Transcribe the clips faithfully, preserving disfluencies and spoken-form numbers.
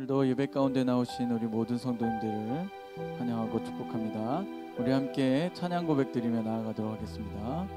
오늘도 예배 가운데 나오신 우리 모든 성도님들을 환영하고 축복합니다. 우리 함께 찬양 고백 드리며 나아가도록 하겠습니다.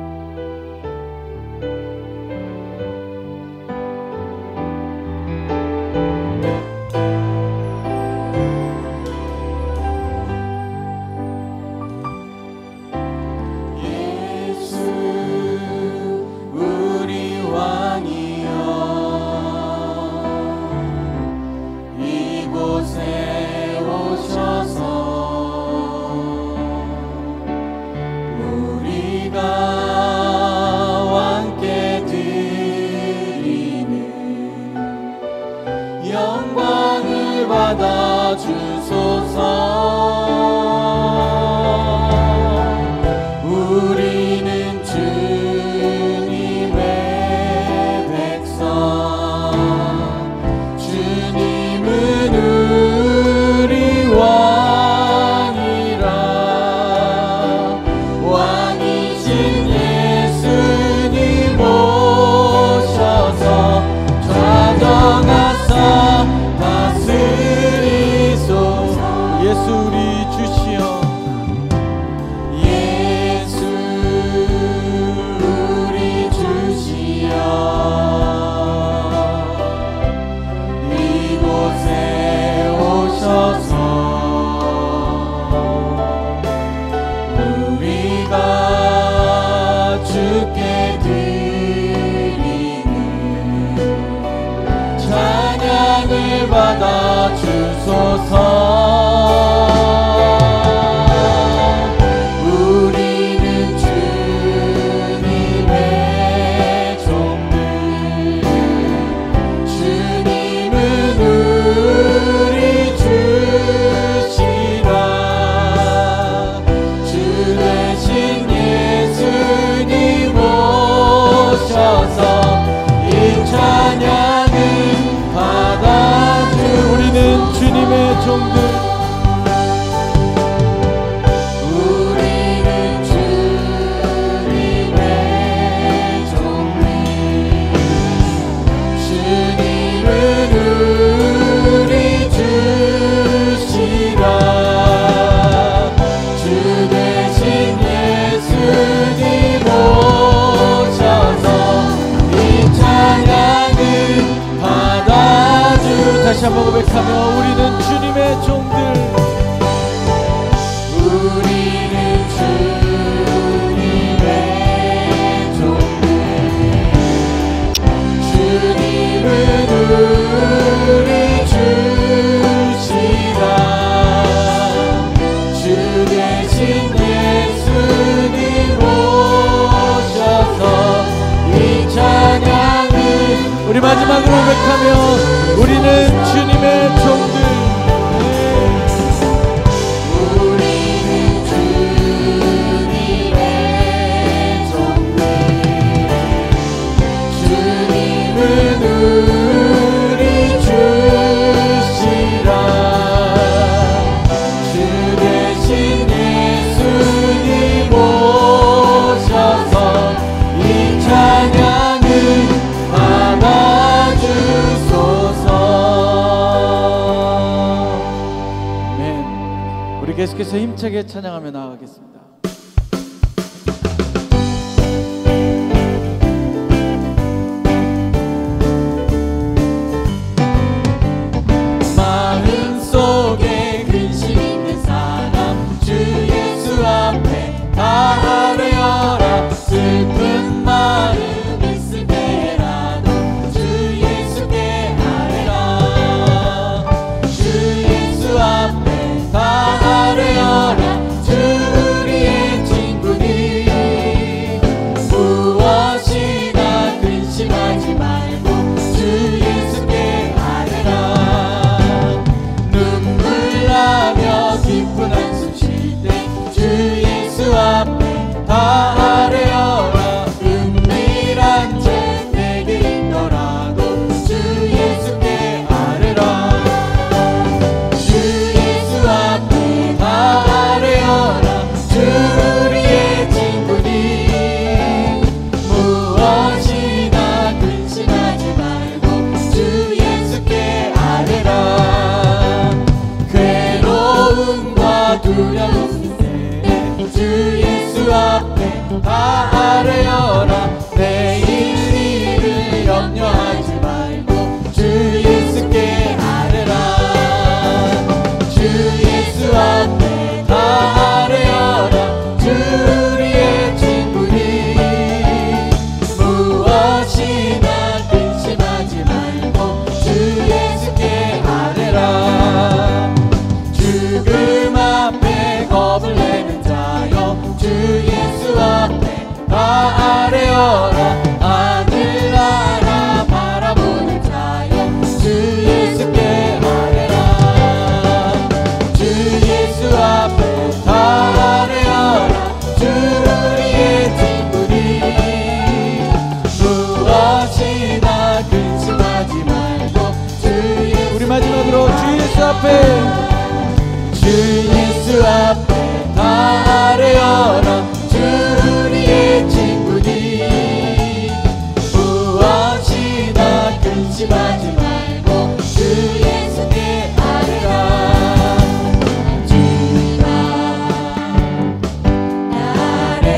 다시 한번 고백하며 우리는 주님의 종들, 우리는 주님의 종들, 주님은 우리 주시라. 주 대신 예수님 오셔서 이 찬양을 우리 마지막으로 고백하며 우리는 주님의 종들, 우리는 주님의 종들, 주님은 우리 주시라. 주 대신 예수님 오셔서 이 찬양을 받아주소서. 계속해서 힘차게 찬양하며 나아가겠습니다. 마음속에 근심 있는 사람 주 예수 앞에 다 아뢰어라. 슬픈 마음 있을 때라도 주 예수께 아뢰라. 주 예수 앞에 다 아뢰어라. 주 우리 예수 앞에 주 예수 앞에 다 아뢰어라. 주 우리의 친구니 무엇이나 근심하지 말고 주 예수께 아뢰라. 주가 나를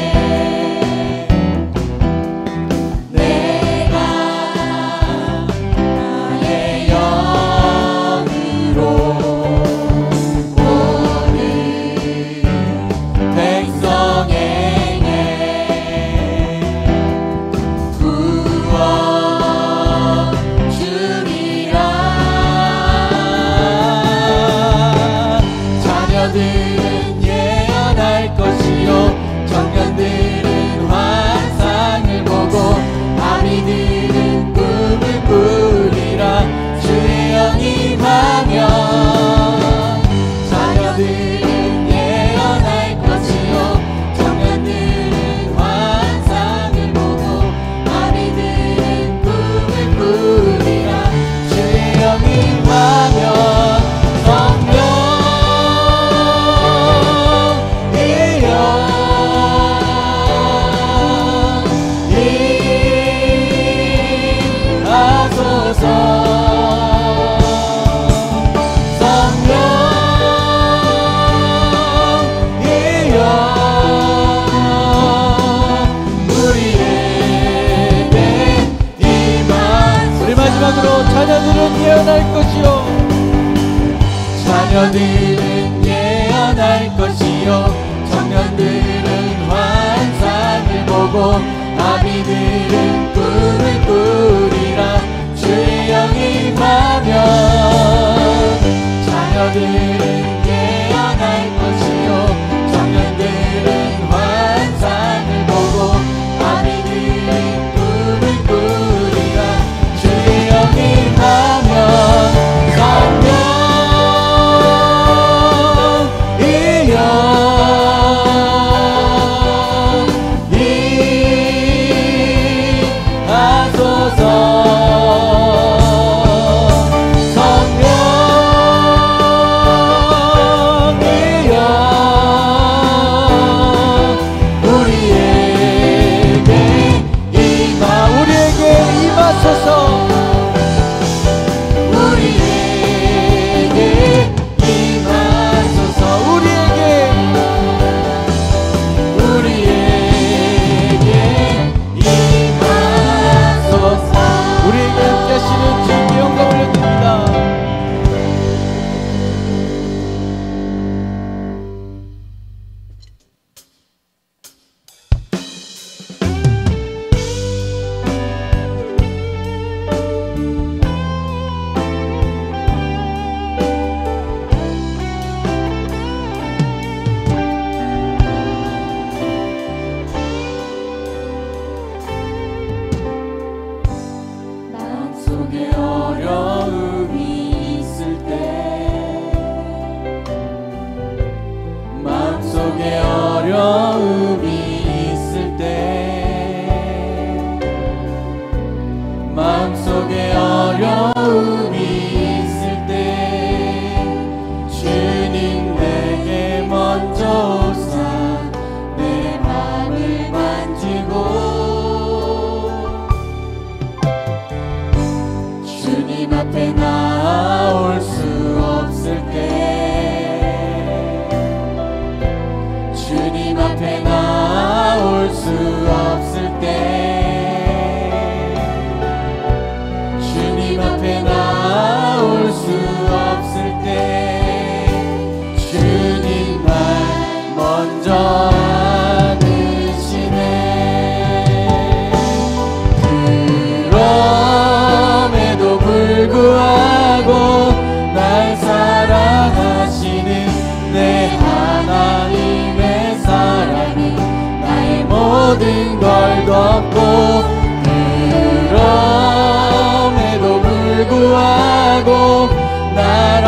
내가 나의 영으로 오늘 백성에게 구원 주리라. 자녀들은 예언할 것이요 청년들은 환상을 보고 아비들은 꿈을 꾸리라. 주의 영이 임하면 자녀들은 예언할 것이요 청년들은 환상을 보고 아비들은 꿈을 꾸리라. 주의 영이 임하면 성령 우리 마지막으로 자녀들은 예언할 것이요 자녀들은 예언할 것이요 청년들은 환상을 보고 아비들은 꿈을 꾸리라. 주의 영이 임하면 자녀들은 예언할 것이요 청년들은 환상을 보고 아비들은 꿈을 꾸리라. 주의 영이 임하면 성령 마음속에 어려움이 있을 때 주님 내게 먼저 오사 내 맘을 만지고 주님 앞에 나올 수 없을 때 주님 앞에 나올 수 없을 때 주님 앞에 나올 수 없을 때 주님 날 먼저 안으시네. 그럼에도 불구하고 날 사랑하시는 내 하나님의 사랑이 나의 모든 걸 덮고 불구하고 날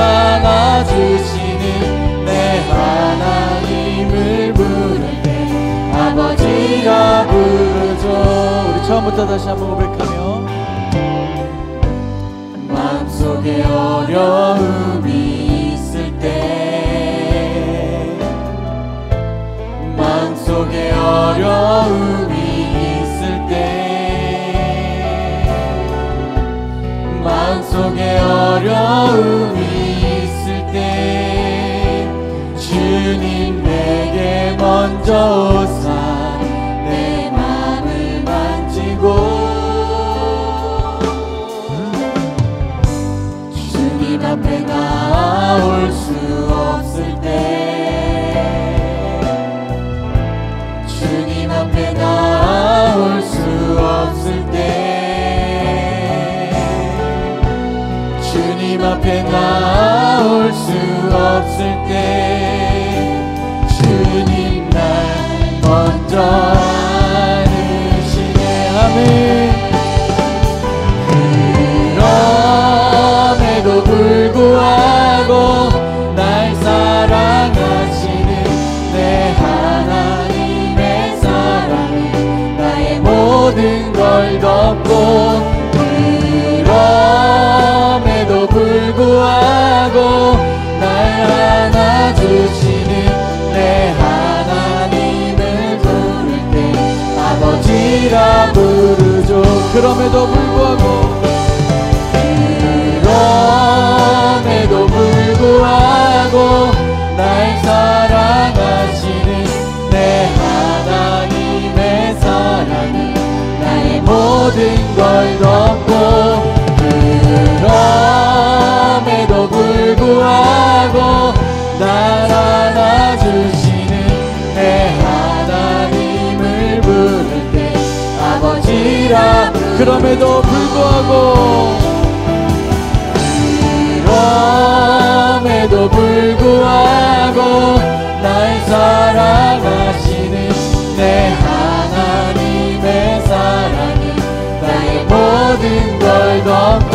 안아주시는 내 하나님을 부를 때 아버지라 부르죠. 우리 처음부터 다시 한번 고백하며 마음속에 어려움이 어려움이 있을 때 주님 내게 먼저 오사 내 맘을 만지고 주님 앞에 나올 수 없을 때 주님 앞에 나올 수 없을 때 주님 앞에 나올 수 없을 때 주님 날 먼저 안으시네. 아멘. 그럼에도 불구하고 날 사랑하시는 내 하나님의 사랑이 나의 모든 걸 덮고 그럼에도 불구하고 날 안아주시는 내 하나님을 부를 때 아버지라 부르죠. 그럼에도 불구하고 그럼에도 불구하고 날 사랑하시는 내 하나님의 사랑이 나의 모든 걸 덮고 그럼에도 불구하고 날 안아주시는 내 하나님을 부를 때 아버지라 그럼에도 불구하고 그럼에도 불구하고 날 사랑하시는 내 하나님의 사랑이 나의 모든 걸 덮고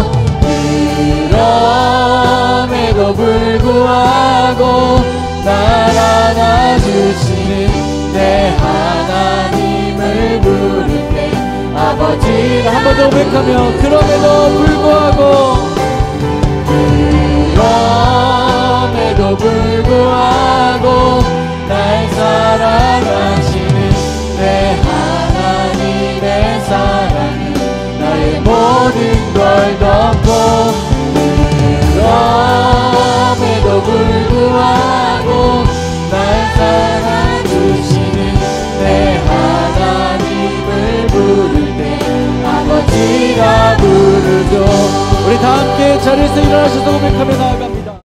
그럼에도 불구하고 날 안아주시는 내 하나님을 부를 때 아버지라 한 번 더 고백하며 그럼에도 불구하고 그럼에도 불구하고 날 사랑하시는 내 하나님의 사랑이 나의 모든 걸 덮고 그럼에도 불구하고 날 사랑주시는 내 하나님을 부를 때 아버지라 부르죠. 우리 다 함께 자리에서 일어나셔서 고백하며 나아갑니다.